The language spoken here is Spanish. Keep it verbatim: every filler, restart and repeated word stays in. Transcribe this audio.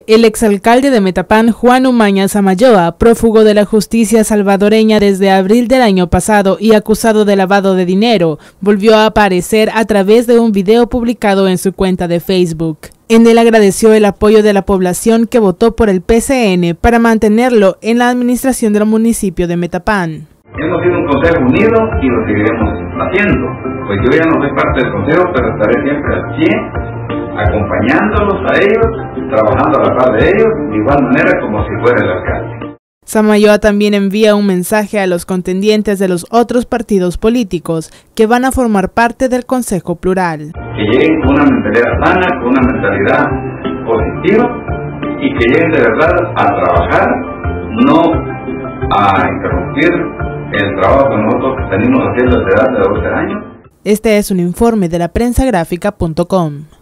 El exalcalde de Metapán, Juan Umaña Samayoa, prófugo de la justicia salvadoreña desde abril del año pasado y acusado de lavado de dinero, volvió a aparecer a través de un video publicado en su cuenta de Facebook. En él agradeció el apoyo de la población que votó por el P C N para mantenerlo en la administración del municipio de Metapán. Hemos sido un consejo unido y lo seguiremos haciendo. Pues yo ya no soy parte del consejo, pero estaré siempre al pie, acompañándolos a ellos, trabajando a la par de ellos, de igual manera como si fuera el alcalde. Samayoa también envía un mensaje a los contendientes de los otros partidos políticos que van a formar parte del Consejo Plural. Que lleguen con una mentalidad sana, con una mentalidad positiva y que lleguen de verdad a trabajar, no a interrumpir el trabajo que nosotros venimos haciendo desde hace doce años. Este es un informe de la prensa gráfica punto com.